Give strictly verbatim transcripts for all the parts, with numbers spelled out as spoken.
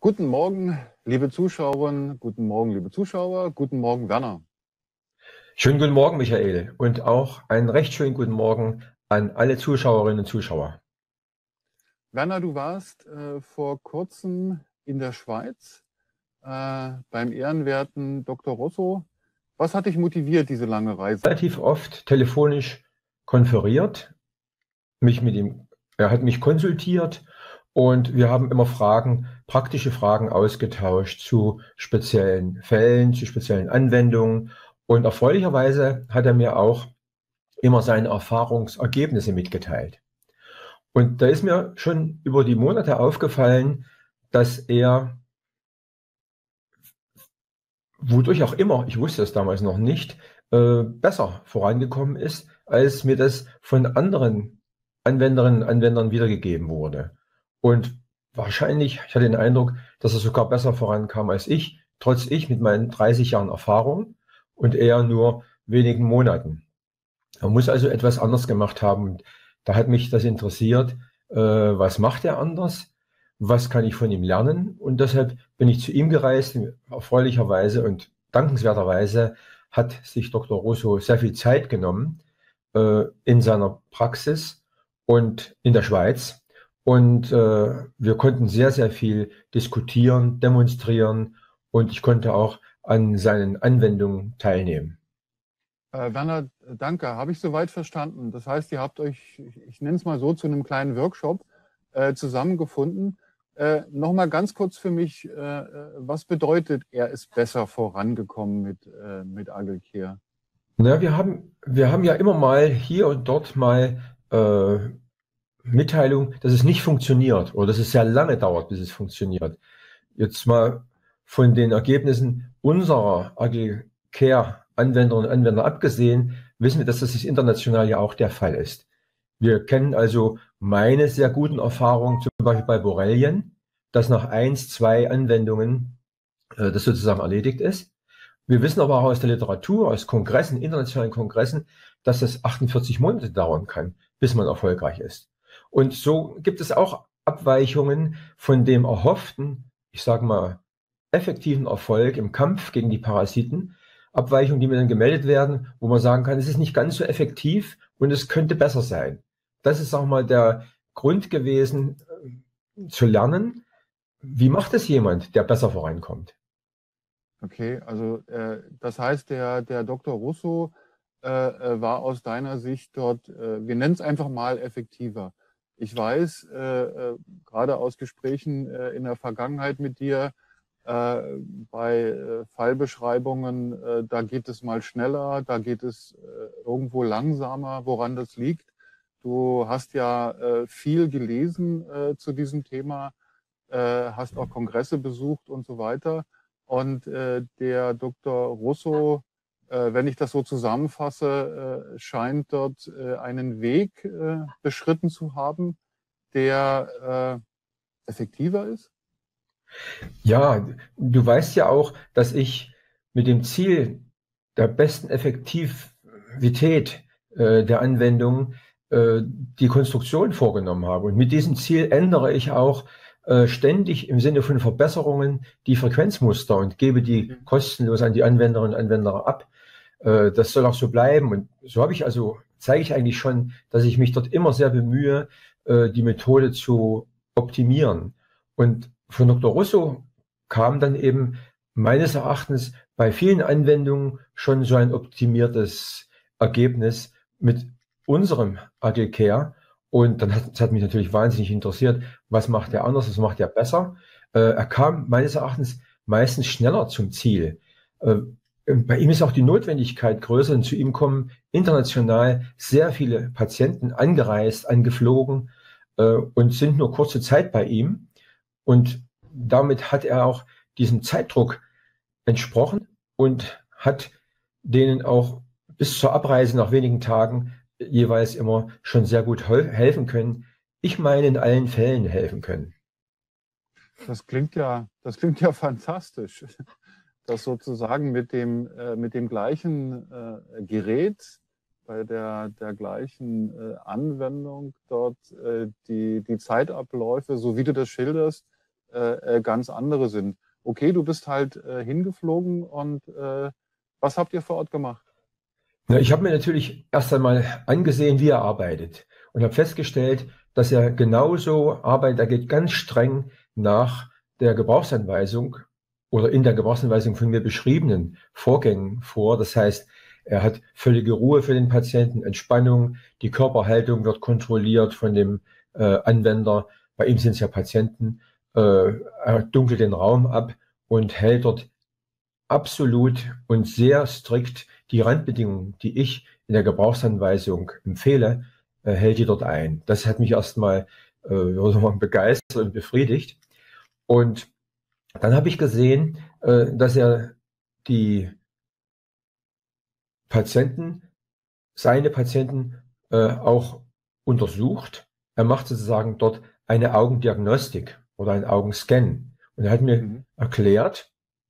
Guten Morgen, liebe Zuschauerinnen, guten Morgen, liebe Zuschauer, guten Morgen, Werner. Schönen guten Morgen, Michael, und auch einen recht schönen guten Morgen an alle Zuschauerinnen und Zuschauer. Werner, du warst äh, vor kurzem in der Schweiz äh, beim ehrenwerten Doktor Rosso. Was hat dich motiviert, diese lange Reise? Relativ oft telefonisch konferiert, mich mit ihm, er hat mich konsultiert und wir haben immer Fragen, praktische Fragen ausgetauscht zu speziellen Fällen, zu speziellen Anwendungen, und erfreulicherweise hat er mir auch immer seine Erfahrungsergebnisse mitgeteilt. Und da ist mir schon über die Monate aufgefallen, dass er, wodurch auch immer, ich wusste es damals noch nicht, äh, besser vorangekommen ist, als mir das von anderen Anwenderinnen und Anwendern wiedergegeben wurde. Und wahrscheinlich, ich hatte den Eindruck, dass er sogar besser vorankam als ich, trotz ich mit meinen dreißig Jahren Erfahrung und er nur wenigen Monaten. Er muss also etwas anders gemacht haben. Und da hat mich das interessiert, äh, was macht er anders? Was kann ich von ihm lernen? Und deshalb bin ich zu ihm gereist. Erfreulicherweise und dankenswerterweise hat sich Doktor Rosso sehr viel Zeit genommen äh, in seiner Praxis und in der Schweiz. Und äh, wir konnten sehr, sehr viel diskutieren, demonstrieren, und ich konnte auch an seinen Anwendungen teilnehmen. Äh, Werner, danke, habe ich soweit verstanden. Das heißt, ihr habt euch, ich, ich nenne es mal so, zu einem kleinen Workshop äh, zusammengefunden. Äh, Nochmal ganz kurz für mich, äh, was bedeutet, er ist besser vorangekommen mit, äh, mit Agilcare? Na, wir haben, wir haben ja immer mal hier und dort mal äh, Mitteilung, dass es nicht funktioniert oder dass es sehr lange dauert, bis es funktioniert. Jetzt mal von den Ergebnissen unserer Agile Care Anwenderinnen und Anwender abgesehen, wissen wir, dass das international ja auch der Fall ist. Wir kennen also meine sehr guten Erfahrungen, zum Beispiel bei Borrelien, dass nach eins, zwei Anwendungen äh, das sozusagen erledigt ist. Wir wissen aber auch aus der Literatur, aus Kongressen, internationalen Kongressen, dass es achtundvierzig Monate dauern kann, bis man erfolgreich ist. Und so gibt es auch Abweichungen von dem erhofften, ich sage mal, effektiven Erfolg im Kampf gegen die Parasiten. Abweichungen, die mir dann gemeldet werden, wo man sagen kann, es ist nicht ganz so effektiv und es könnte besser sein. Das ist auch mal der Grund gewesen, äh, zu lernen, wie macht es jemand, der besser vorankommt. Okay, also äh, das heißt, der, der Doktor Russo äh, äh, war aus deiner Sicht dort, äh, wir nennen es einfach mal effektiver. Ich weiß, äh, äh, gerade aus Gesprächen äh, in der Vergangenheit mit dir, äh, bei äh, Fallbeschreibungen, äh, da geht es mal schneller, da geht es äh, irgendwo langsamer, woran das liegt. Du hast ja äh, viel gelesen äh, zu diesem Thema, äh, hast auch Kongresse besucht und so weiter. Und äh, der Doktor Russo, äh, wenn ich das so zusammenfasse, äh, scheint dort äh, einen Weg äh, beschritten zu haben, der äh, effektiver ist. Ja, du weißt ja auch, dass ich mit dem Ziel der besten Effektivität äh, der Anwendung äh, die Konstruktion vorgenommen habe. Und mit diesem Ziel ändere ich auch äh, ständig im Sinne von Verbesserungen die Frequenzmuster und gebe die Mhm. kostenlos an die Anwenderinnen und Anwender ab. Äh, das soll auch so bleiben. Und so habe ich also, zeige ich eigentlich schon, dass ich mich dort immer sehr bemühe, äh, die Methode zu optimieren. Und von Doktor Russo kam dann eben meines Erachtens bei vielen Anwendungen schon so ein optimiertes Ergebnis mit unserem Agile Care. Und dann hat, das hat mich natürlich wahnsinnig interessiert, was macht er anders, was macht er besser. Äh, er kam meines Erachtens meistens schneller zum Ziel. Äh, bei ihm ist auch die Notwendigkeit größer, und zu ihm kommen international sehr viele Patienten angereist, angeflogen äh, und sind nur kurze Zeit bei ihm. Und damit hat er auch diesem Zeitdruck entsprochen und hat denen auch bis zur Abreise nach wenigen Tagen jeweils immer schon sehr gut helfen können. Ich meine, in allen Fällen helfen können. Das klingt ja, das klingt ja fantastisch, dass sozusagen mit dem, äh, mit dem gleichen äh, Gerät, bei der, der gleichen äh, Anwendung dort äh, die, die Zeitabläufe, so wie du das schilderst, äh, ganz andere sind. Okay, du bist halt äh, hingeflogen und äh, was habt ihr vor Ort gemacht? Ja, ich habe mir natürlich erst einmal angesehen, wie er arbeitet und habe festgestellt, dass er genauso arbeitet. Er geht ganz streng nach der Gebrauchsanweisung oder in der Gebrauchsanweisung von mir beschriebenen Vorgängen vor. Das heißt, er hat völlige Ruhe für den Patienten, Entspannung, die Körperhaltung wird kontrolliert von dem äh, Anwender. Bei ihm sind es ja Patienten. Äh, er dunkelt den Raum ab und hält dort absolut und sehr strikt die Randbedingungen, die ich in der Gebrauchsanweisung empfehle, äh, hält die dort ein. Das hat mich erstmal äh, begeistert und befriedigt. Und dann habe ich gesehen, äh, dass er die Patienten, seine Patienten äh, auch untersucht. Er macht sozusagen dort eine Augendiagnostik oder einen Augenscan. Und er hat mir Mhm. erklärt,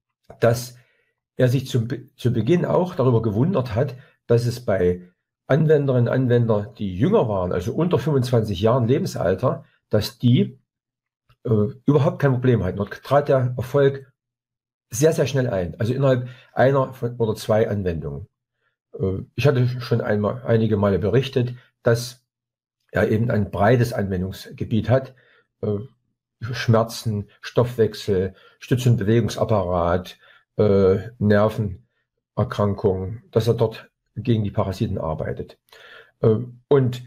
dass er sich zum, zu Beginn auch darüber gewundert hat, dass es bei Anwenderinnen und Anwendern, die jünger waren, also unter fünfundzwanzig Jahren Lebensalter, dass die äh, überhaupt kein Problem hatten. Dort trat der Erfolg sehr, sehr schnell ein, also innerhalb einer von, oder zwei Anwendungen. Äh, ich hatte schon einmal, einige Male berichtet, dass er eben ein breites Anwendungsgebiet hat. Äh, Schmerzen, Stoffwechsel, Stütz- und Bewegungsapparat, äh, Nervenerkrankungen, dass er dort gegen die Parasiten arbeitet. Äh, und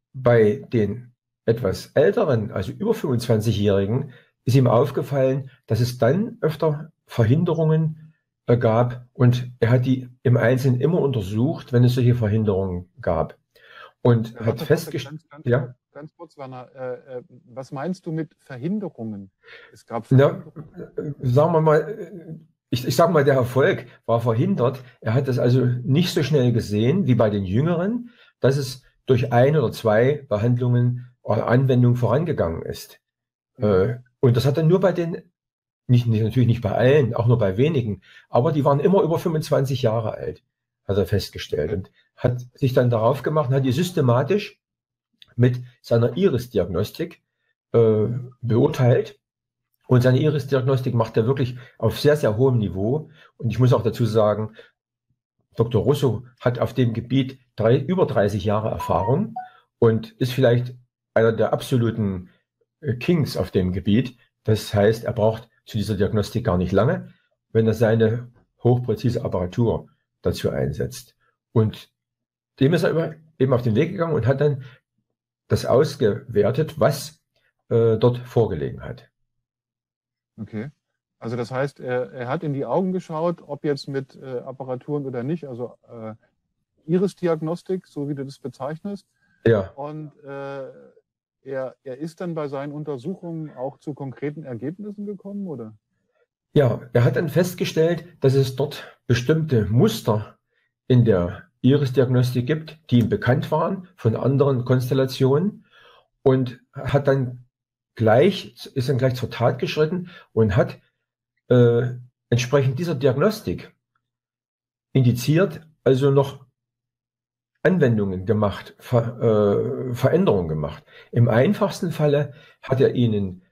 bei den etwas älteren, also über fünfundzwanzig-Jährigen, ist ihm aufgefallen, dass es dann öfter Verhinderungen äh, gab und er hat die im Einzelnen immer untersucht, wenn es solche Verhinderungen gab. Und Äh, hat warte, warte, festgestellt, ganz, ganz kurz, ja, ganz kurz, Werner. Äh, äh, was meinst du mit Verhinderungen? Es gab na, Verhinderungen. äh, sagen wir mal, ich, ich sage mal, der Erfolg war verhindert. Er hat es also nicht so schnell gesehen wie bei den Jüngeren, dass es durch ein oder zwei Behandlungen oder Anwendungen vorangegangen ist. Mhm. Äh, und das hat er nur bei den, nicht, nicht, natürlich nicht bei allen, auch nur bei wenigen, aber die waren immer über fünfundzwanzig Jahre alt, hat er festgestellt. Okay. Und hat sich dann darauf gemacht und hat die systematisch mit seiner Iris-Diagnostik äh, Mhm. beurteilt. Und seine Iris-Diagnostik macht er wirklich auf sehr, sehr hohem Niveau. Und ich muss auch dazu sagen, Doktor Russo hat auf dem Gebiet drei, über dreißig Jahre Erfahrung und ist vielleicht einer der absoluten äh, Kings auf dem Gebiet. Das heißt, er braucht zu dieser Diagnostik gar nicht lange, wenn er seine hochpräzise Apparatur dazu einsetzt. Und dem ist er über, eben auf den Weg gegangen und hat dann das ausgewertet, was äh, dort vorgelegen hat. Okay. Also das heißt, er, er hat in die Augen geschaut, ob jetzt mit äh, Apparaturen oder nicht, also äh, Iris-Diagnostik, so wie du das bezeichnest. Ja. Und äh, er, er ist dann bei seinen Untersuchungen auch zu konkreten Ergebnissen gekommen, oder? Ja, er hat dann festgestellt, dass es dort bestimmte Muster in der Iris-Diagnostik gibt, die ihm bekannt waren von anderen Konstellationen und hat dann gleich, ist dann gleich zur Tat geschritten und hat äh, entsprechend dieser Diagnostik indiziert, also noch Anwendungen gemacht, Ver, äh, Veränderungen gemacht. Im einfachsten Falle hat er ihnen,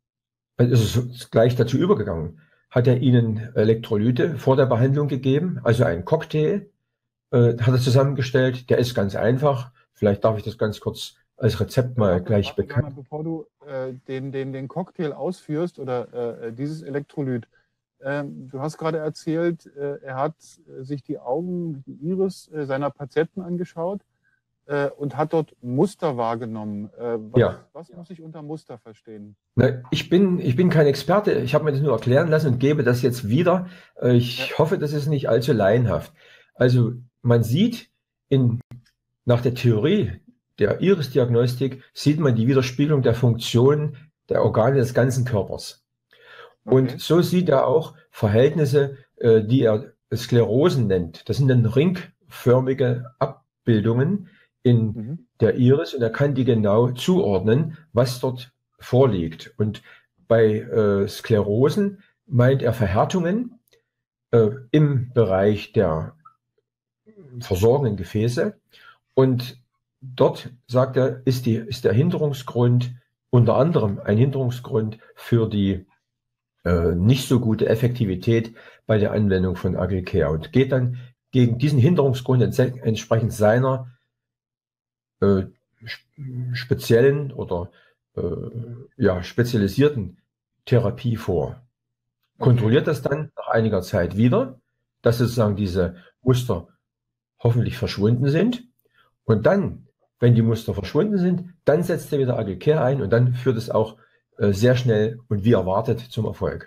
also ist gleich dazu übergegangen, hat er ihnen Elektrolyte vor der Behandlung gegeben, also einen Cocktail, äh, hat er zusammengestellt. Der ist ganz einfach. Vielleicht darf ich das ganz kurz als Rezept Äh, mal warte, gleich warte, Werner, bekannt. bevor du äh, den, den, den Cocktail ausführst oder äh, dieses Elektrolyt. Ähm, du hast gerade erzählt, äh, er hat äh, sich die Augen, die Iris äh, seiner Patienten angeschaut äh, und hat dort Muster wahrgenommen. Äh, was, Ja, was muss ich unter Muster verstehen? na, ich bin, ich bin kein Experte. Ich habe mir das nur erklären lassen und gebe das jetzt wieder. Äh, Ja. Ich hoffe, das ist nicht allzu laienhaft. Also man sieht in, nach der Theorie der Iris-Diagnostik sieht man die Widerspiegelung der Funktionen der Organe des ganzen Körpers. Und Okay. so sieht er auch Verhältnisse, äh, die er Sklerosen nennt. Das sind dann ringförmige Abbildungen in Mhm. der Iris und er kann die genau zuordnen, was dort vorliegt. Und bei äh, Sklerosen meint er Verhärtungen äh, im Bereich der versorgenden Gefäße. Und dort, sagt er, ist, die, ist der Hinderungsgrund unter anderem ein Hinderungsgrund für die äh, nicht so gute Effektivität bei der Anwendung von Agilcare und geht dann gegen diesen Hinderungsgrund ents- entsprechend seiner äh, speziellen oder äh, ja, spezialisierten Therapie vor. Okay. Kontrolliert das dann nach einiger Zeit wieder, dass sozusagen diese Muster hoffentlich verschwunden sind. Und dann, wenn die Muster verschwunden sind, dann setzt er wieder Agilcare ein und dann führt es auch äh, sehr schnell und wie erwartet zum Erfolg.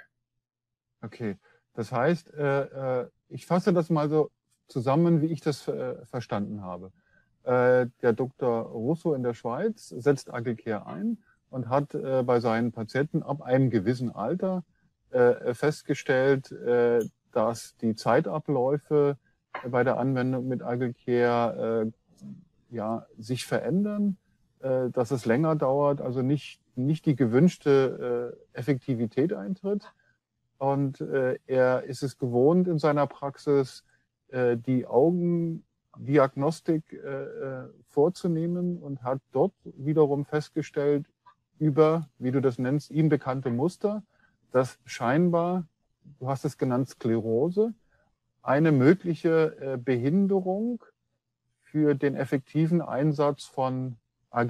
Okay. Das heißt, äh, äh, ich fasse das mal so zusammen, wie ich das äh, verstanden habe. Äh, der Doktor Russo in der Schweiz setzt Agilcare ein und hat äh, bei seinen Patienten ab einem gewissen Alter äh, festgestellt, äh, dass die Zeitabläufe bei der Anwendung mit Agilcare äh, ja, sich verändern, äh, dass es länger dauert, also nicht, nicht die gewünschte äh, Effektivität eintritt. Und äh, er ist es gewohnt in seiner Praxis, äh, die Augendiagnostik äh, äh, vorzunehmen und hat dort wiederum festgestellt, über, wie du das nennst, ihm bekannte Muster, dass scheinbar, du hast es genannt, Sklerose, eine mögliche äh, Behinderung für den effektiven Einsatz von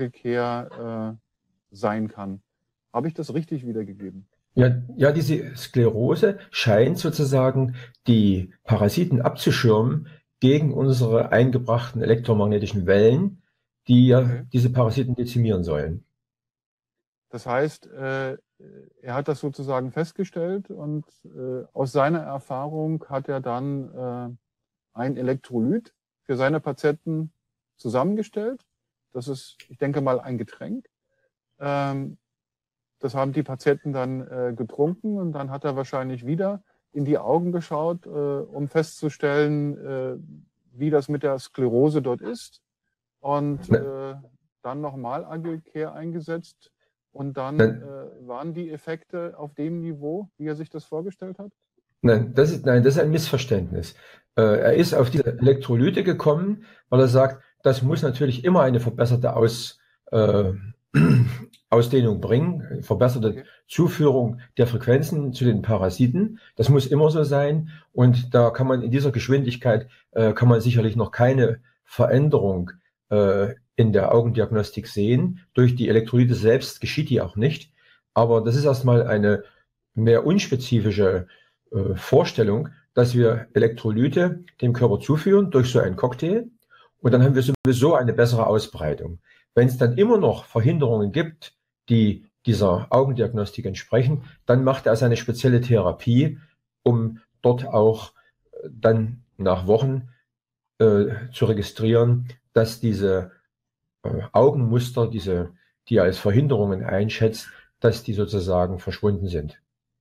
Agilcare äh, sein kann. Habe ich das richtig wiedergegeben? Ja, ja, diese Sklerose scheint sozusagen die Parasiten abzuschirmen gegen unsere eingebrachten elektromagnetischen Wellen, die ja Okay. diese Parasiten dezimieren sollen. Das heißt, äh, er hat das sozusagen festgestellt und äh, aus seiner Erfahrung hat er dann äh, ein Elektrolyt für seine Patienten zusammengestellt. Das ist, ich denke mal, ein Getränk. Ähm, das haben die Patienten dann äh, getrunken und dann hat er wahrscheinlich wieder in die Augen geschaut, äh, um festzustellen, äh, wie das mit der Sklerose dort ist. Und Ne, äh, dann nochmal Agilcare eingesetzt. Und dann ne, äh, waren die Effekte auf dem Niveau, wie er sich das vorgestellt hat? Nein, das ist, nein, das ist ein Missverständnis. Äh, er Okay, ist auf diese Elektrolyte gekommen, weil er sagt, das muss natürlich immer eine verbesserte Aus, äh, Ausdehnung bringen, verbesserte okay. Zuführung der Frequenzen zu den Parasiten. Das muss immer so sein. Und da kann man in dieser Geschwindigkeit, äh, kann man sicherlich noch keine Veränderung äh, in der Augendiagnostik sehen. Durch die Elektrolyte selbst geschieht die auch nicht. Aber das ist erstmal eine mehr unspezifische äh, Vorstellung, dass wir Elektrolyte dem Körper zuführen durch so einen Cocktail und dann haben wir sowieso eine bessere Ausbreitung. Wenn es dann immer noch Verhinderungen gibt, die dieser Augendiagnostik entsprechen, dann macht er seine spezielle Therapie, um dort auch äh, dann nach Wochen äh, zu registrieren, dass diese äh, Augenmuster, diese, die er als Verhinderungen einschätzt, dass die sozusagen verschwunden sind.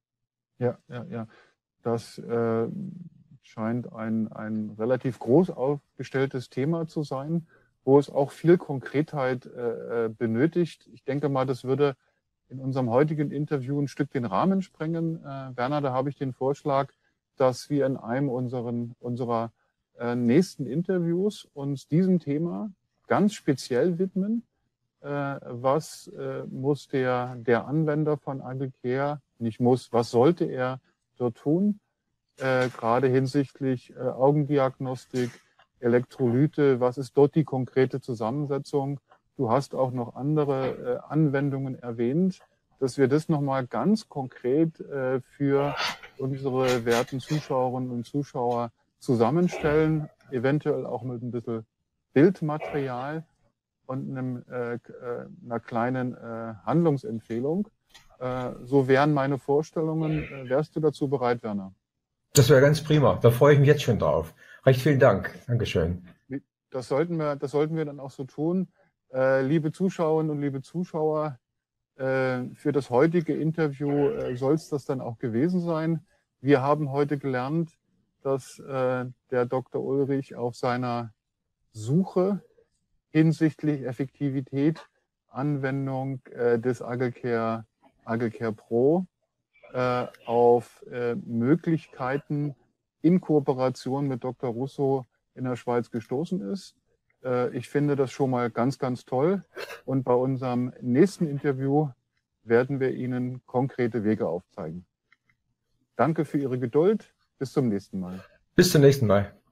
Ja, ja, ja. Das äh, scheint ein, ein relativ groß aufgestelltes Thema zu sein, wo es auch viel Konkretheit äh, äh, benötigt. Ich denke mal, das würde in unserem heutigen Interview ein Stück den Rahmen sprengen. Äh, Werner, da habe ich den Vorschlag, dass wir in einem unseren, unserer äh, nächsten Interviews uns diesem Thema ganz speziell widmen. Äh, was äh, muss der, der Anwender von Agilcare, nicht muss, was sollte er dort tun, äh, gerade hinsichtlich äh, Augendiagnostik, Elektrolyte, was ist dort die konkrete Zusammensetzung? Du hast auch noch andere äh, Anwendungen erwähnt, dass wir das nochmal ganz konkret äh, für unsere werten Zuschauerinnen und Zuschauer zusammenstellen, eventuell auch mit ein bisschen Bildmaterial und einem, äh, einer kleinen äh, Handlungsempfehlung. Äh, so wären meine Vorstellungen. Äh, wärst du dazu bereit, Werner? Das wäre ganz prima. Da freue ich mich jetzt schon drauf. Recht vielen Dank. Dankeschön. Das sollten wir, das sollten wir dann auch so tun. Äh, liebe Zuschauerinnen und liebe Zuschauer, äh, für das heutige Interview äh, soll es das dann auch gewesen sein. Wir haben heute gelernt, dass äh, der Doktor Ulrich auf seiner Suche hinsichtlich Effektivität, Anwendung äh, des Agilcare, Agilcare Pro äh, auf äh, Möglichkeiten in Kooperation mit Doktor Russo in der Schweiz gestoßen ist. Äh, ich finde das schon mal ganz, ganz toll. Und bei unserem nächsten Interview werden wir Ihnen konkrete Wege aufzeigen. Danke für Ihre Geduld. Bis zum nächsten Mal. Bis zum nächsten Mal.